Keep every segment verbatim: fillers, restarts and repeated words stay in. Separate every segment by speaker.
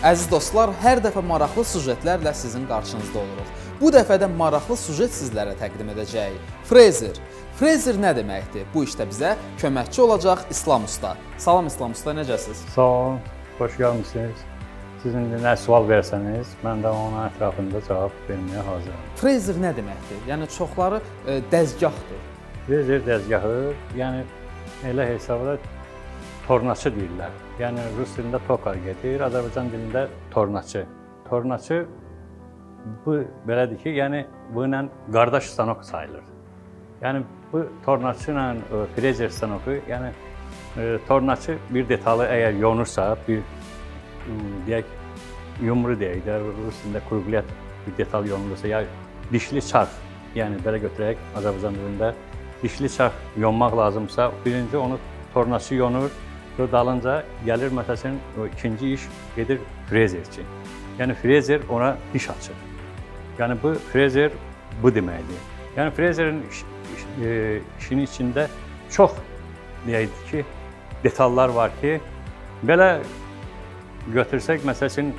Speaker 1: Əziz dostlar, hər dəfə maraqlı sujetlərlə sizin qarşınızda oluruq. Bu dəfə də maraqlı sujet sizlərə təqdim edəcəyik. Freezer. Freezer nə deməkdir? Bu işdə bizə köməkçi olacaq İslam Usta. Salam İslam Usta, necəsiz?
Speaker 2: Sağ olun, xoş gəlmişsiniz. Siz indi nə sual versəniz, mən də onun ətrafında cavab verməyə hazıram.
Speaker 1: Freezer nə deməkdir? Yəni çoxları e, dəzgahdır.
Speaker 2: Freezer dəzgahı, yəni elə hesabda tornaçı deyirlər. Yəni rus dilində tokar gedir, Azərbaycan dilində tornaçı. Tornaçı bu belədir ki, yəni bu ilə qardaş stanok sayılır. Yəni bu tornaçı ilə freezer stanoku, yəni e, tornaçı bir detalı əgər yonursa, bir deyək yumru deyək də, rus dilində krugliat bir detal yonulursa, ya dişli çarx, yəni belə götürək Azərbaycan dilində dişli çarx yonmaq lazımsa, birinci onu tornaçı yonur. Dalınca gəlir, məsələn, o ikinci iş gedir frezerçi. Yəni frezer ona diş açır. Yəni bu frezer bu deməkdir. Yəni frezerin iş, iş, e, işinin içində çox deyək ki, detallar var ki, belə götürsək, məsələn,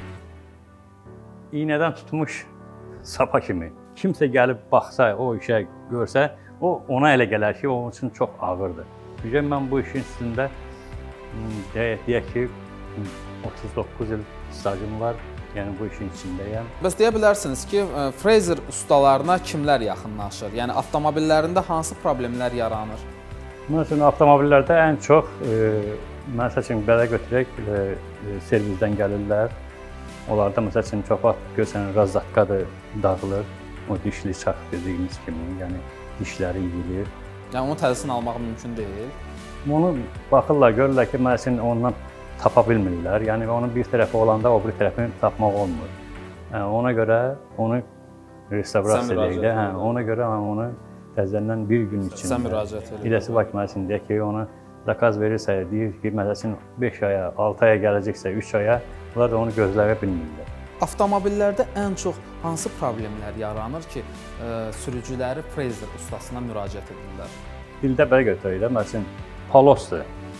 Speaker 2: iynədən tutmuş sapa kimi. Kimsə gəlib baxsa, o işə görsə, o ona elə gələr ki, onun üçün çox ağırdır. Çünki mən bu işin üstündə deyək ki, otuz doqquz il stajım var, yəni bu işin içindəyəm.
Speaker 1: Bəs deyə bilərsiniz ki, freezer ustalarına kimlər yaxınlaşır? Yəni avtomobillərində hansı problemlər yaranır?
Speaker 2: Məsələn, avtomobillərdə ən çox, məsəl üçün, belə götürək, servizdən gəlirlər. Onlarda, məsəl üçün, çox vaxt görsən, razatkadır, dağılır. O dişli çarx dediyimiz kimi, yəni dişləri yiyilir.
Speaker 1: Yəni onu təzəsini almaq mümkün deyil.
Speaker 2: Onu baxırlar, görürlər ki, məsələn, ondan tapa bilmirlər. Yəni, onun bir tərəfi olanda o bir tərəfini tapmaq olmur. Yəni, ona görə onu restavrasiya edək də, hə, ona görə onu təzədən bir gün içində.
Speaker 1: Sən müraciət edir.
Speaker 2: İləsi vaxt, məsələn, deyək ki, onu zakaz verirsə, deyir ki, məsələn, beş aya, altı aya gələcəksə, üç aya, bunlar da onu gözləyə bilmirlər.
Speaker 1: Avtomobillərdə ən çox hansı problemlər yaranır ki, sürücüləri freezer ustasına müraciət edirlər?
Speaker 2: Dildə belə götürək də, məsələn, palosdur.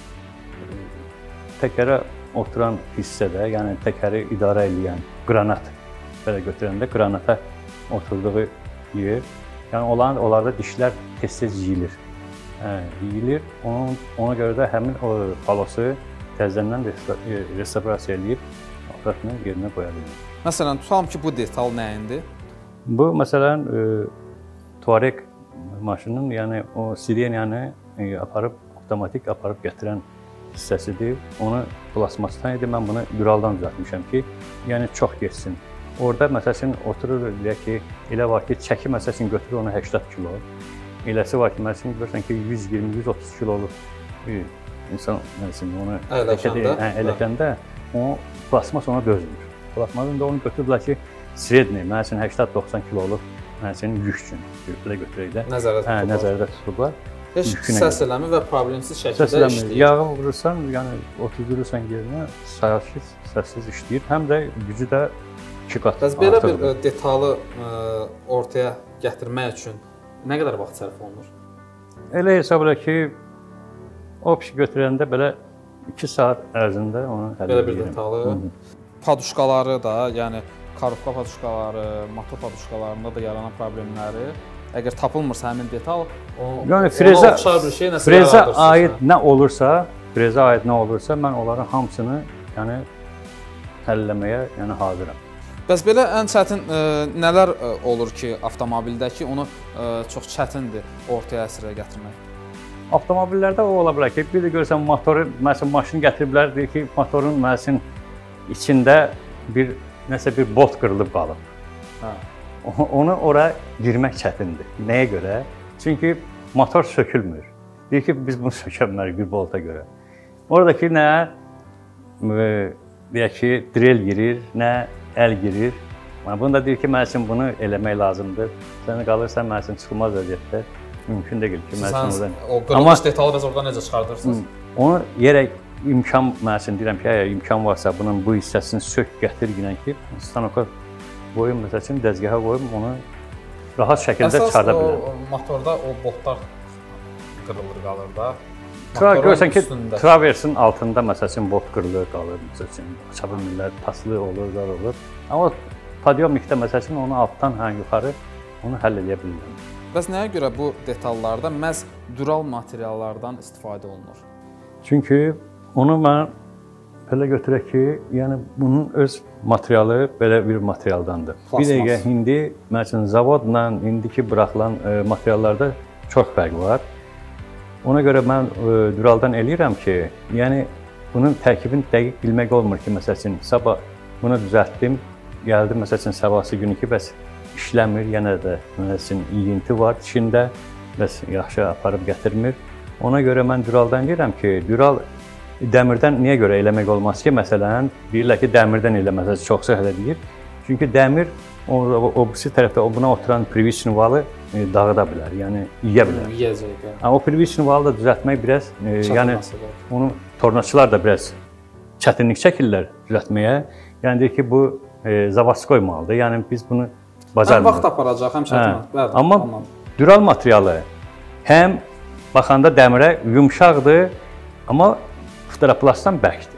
Speaker 2: Təkərə oturan hissədə, yəni təkəri idarə edən qranat, belə götürəndə qranata oturduğu yer, yəni onların, onlarda dişlər tez-tez yiyilir. Hə, yiyilir, onun, ona görə də həmin o palosu təzədən restavrasiya edib, aparatını yerinə qoya bilir.
Speaker 1: Məsələn, tutalım ki, bu detal nəyindir?
Speaker 2: Bu, məsələn, Tuareg maşının, yəni o sireniyanı aparıb, avtomatik aparıb gətirən hissəsidir. Onu plasmasdan idi, mən bunu Uraldan düzəltmişəm ki, yəni çox geçsin. Orada, məsələn, oturur, deyək ki, elə var ki, çəki, məsələn, götürür onu səksən kilo. Eləsi var ki, məsələn, görürsən ki, yüz iyirmi yüz otuz kiloluq bir insan, məsələn, onu ələkəndə, o plasmas ona dözmür. Plasmasın da onu götürürlər ki, sredni, məsələn, səksən doxsan kiloluq, məsələn, yük üçün, belə götürək də. Nəzərdə tutublar.
Speaker 1: Heç səs eləmir və problemsiz şəkildə işləyir.
Speaker 2: Yağı vurursan, yəni oturdurursan yerinə, sayarsız, səssiz işləyir. Həm də gücü də iki qat artır.
Speaker 1: Belə bir detalı ortaya gətirmək üçün nə qədər vaxt sərf olunur?
Speaker 2: Elə hesab elə ki, opsi götürəndə belə iki saat ərzində onu həll edir.
Speaker 1: Belə bir detalı. Paduşkaları da, yəni karobka paduşkaları, motor paduşkalarında da yaranan problemləri, əgər tapılmırsa həmin detal,
Speaker 2: yəni frezə, frezə aid nə olursa, frezə aid nə olursa, mən onların hamısını yəni həlləməyə yəni hazıram.
Speaker 1: Bəs belə ən çətin e, nələr e, olur ki, avtomobildə ki, onu e, çox çətindir ortaya əsrə gətirmək?
Speaker 2: Avtomobillərdə o ola bilər ki, bir də görürsən motoru, məsələn, maşını gətiriblər, deyir ki, motorun məsələn içində bir nəsə bir bot qırılıb qalıb. Hə. Onu ora girmək çətindir. Nəyə görə? Çünki motor sökülmür. Deyir ki, biz bunu sökəmərik bir bolta görə. Oradakı nə deyək ki, drel girir, nə əl girir. Bunu da deyir ki, məsələn, bunu eləmək lazımdır. Sən qalırsan, məsələn, çıxılmaz vəziyyətdə mümkün deyil ki, məsələn, oradan.
Speaker 1: O qırılmış detalı biz oradan necə çıxardırsınız?
Speaker 2: Onu yerək imkan, məsələn, deyirəm ki, əgər imkan varsa, bunun bu hissəsini sök, gətir günən ki, stanoka qoyum, məsəl üçün, dəzgaha qoyum, onu rahat şəkildə çıxarda bilərəm.
Speaker 1: Əsas motorda o botlar qırılır, qalır da.
Speaker 2: Görürsən ki, traversin altında məsəl üçün bot qırılır, qalır, məsəl üçün aça bilmirlər, paslı olur, zar olur. Amma podiumikdə məsəl üçün onu altdan hə yuxarı onu həll edə bilirlər.
Speaker 1: Bəs nəyə görə bu detallarda məhz dural materiallardan istifadə olunur?
Speaker 2: Çünki onu mən belə götürək ki, yəni bunun öz materialı belə bir materialdandır. Plasmas. Bir dəqiqə indi məsələn zavodla indiki buraxılan e, materiallarda çox fərq var. Ona görə mən e, duraldan eləyirəm ki, yəni bunun tərkibini dəqiq bilmək olmur ki, məsəl üçün sabah bunu düzəltdim, gəldim məsəl üçün sabahsı günü ki, bəs işləmir, yenə də məsəl üçün iyinti var içində, bəs yaxşı aparıb gətirmir. Ona görə mən duraldan deyirəm ki, dural dəmirdən niyə görə eləmək olmaz ki, məsələn, deyirlər ki, dəmirdən eləməsə çox səhlə deyir. Çünki dəmir o, o birisi tərəfdə o buna oturan privisin valı e, dağıda bilər, yəni yiyə bilər.
Speaker 1: Yiyəcək.
Speaker 2: Amma o privisin valı da düzəltmək biraz, e, yəni onu tornacılar da biraz çətinlik çəkirlər düzəltməyə. Yəni deyir ki, bu e, zavadskoy maldır. Yəni biz bunu bacarmırıq.
Speaker 1: Həm vaxt aparacaq, həm çətin. Bəli.
Speaker 2: Amma tamam. Dural materialı həm baxanda dəmirə yumşaqdır, amma fluoroplastdan bərkdir.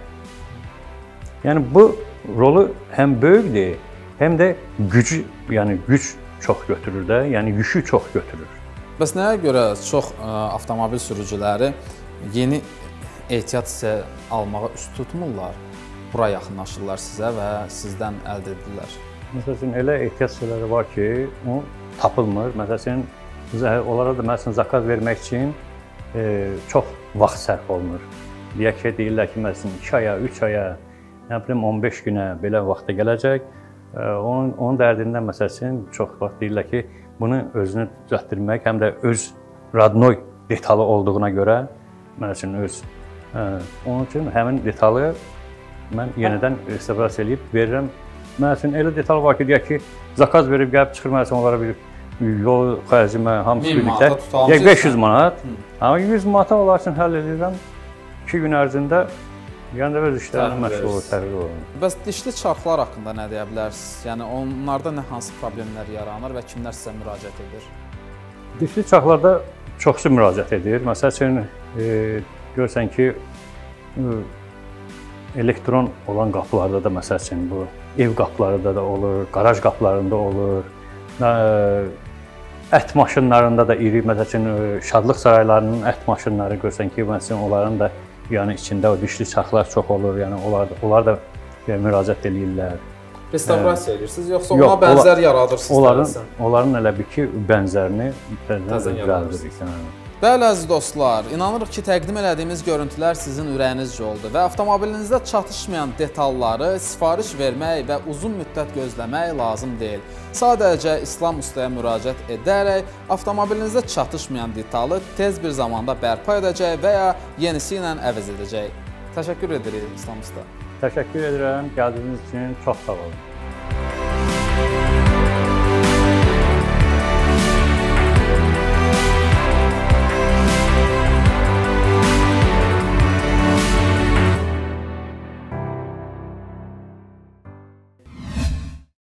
Speaker 2: Yəni bu rolu həm böyükdür, həm də gücü, yəni güc çox götürür də, yəni yükü çox götürür.
Speaker 1: Bəs nəyə görə çox ə, avtomobil sürücüləri yeni ehtiyat hissə almağa üst tutmurlar? Bura yaxınlaşırlar sizə və sizdən əldə edirlər.
Speaker 2: Məsələn, elə ehtiyat hissələri var ki, o tapılmır. Məsələn, onlara da məsələn zakaz vermək üçün e, çox vaxt sərf olunur. Deyək ki, deyirlər ki, məsələn, iki aya, üç aya, nə bilim on beş günə belə vaxta gələcək. Onun, onun dərdindən məsələn, çox vaxt deyirlər ki, bunu özünü düzəltdirmək, həm də öz radnoy detalı olduğuna görə, məsələn, öz. Hə, onun üçün həmin detalı mən yenidən restavrasiya edib verirəm. Məsələn, elə detal var ki, deyək ki, zakaz verib gəlib çıxır, məsələn, onlara bir yol xərcimə, hamısı birlikdə beş yüz manat. Amma yüz manata onlar üçün həll edirəm. iki gün ərzində yəni öz işlərinə məşğul olur, təhvil olur.
Speaker 1: Bəs dişli çarxlar haqqında nə deyə bilərsiniz? Yəni onlarda nə hansı problemlər yaranır və kimlər sizə müraciət edir?
Speaker 2: Dişli çarxlarda çoxsu müraciət edir. Məsəl üçün e, görsən ki, e, elektron olan qapılarda da məsəl üçün bu ev qapılarında da olur, qaraj qapılarında olur. E, ət maşınlarında da iri, məsəl üçün şadlıq saraylarının ət maşınları görsən ki, məsələn onların da yəni içində o dişli çarxlar çox olur, yəni onlar da, onlar da yəni, müraciət edirlər.
Speaker 1: Restavrasiya edirsiniz, yoxsa ona bənzər yaradırsınız?
Speaker 2: Onların, onların elə bir ki, bənzərini düzəldirik.
Speaker 1: Bəli, əziz dostlar, inanırıq ki, təqdim elədiyimiz görüntülər sizin ürəyinizcə oldu və avtomobilinizdə çatışmayan detalları sifariş vermək və uzun müddət gözləmək lazım deyil. Sadəcə İslam ustaya müraciət edərək avtomobilinizdə çatışmayan detalı tez bir zamanda bərpa edəcək və ya yenisi ilə əvəz edəcək. Təşəkkür edirik İslam usta.
Speaker 2: Təşəkkür edirəm, gəldiyiniz üçün çox sağ olun.